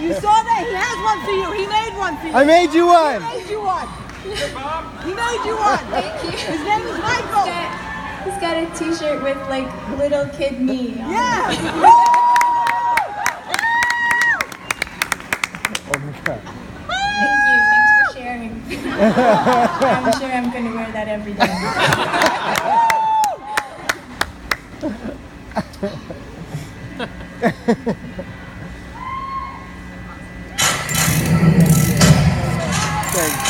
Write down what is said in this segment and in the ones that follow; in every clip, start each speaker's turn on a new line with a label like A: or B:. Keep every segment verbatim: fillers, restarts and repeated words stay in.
A: You saw that? He has one for you. He made one for you.
B: I made you one.
A: He made you one. He made you one.
C: Thank you.
A: His name is Michael.
C: He's got a t-shirt with like little kid me on
A: Yeah.
C: it.
B: Oh my God.
C: Thank you. Thanks for sharing. I'm sure I'm going to wear that every day.
B: Thanks.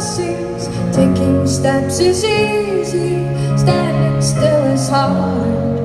D: Steps is easy, standing still is hard.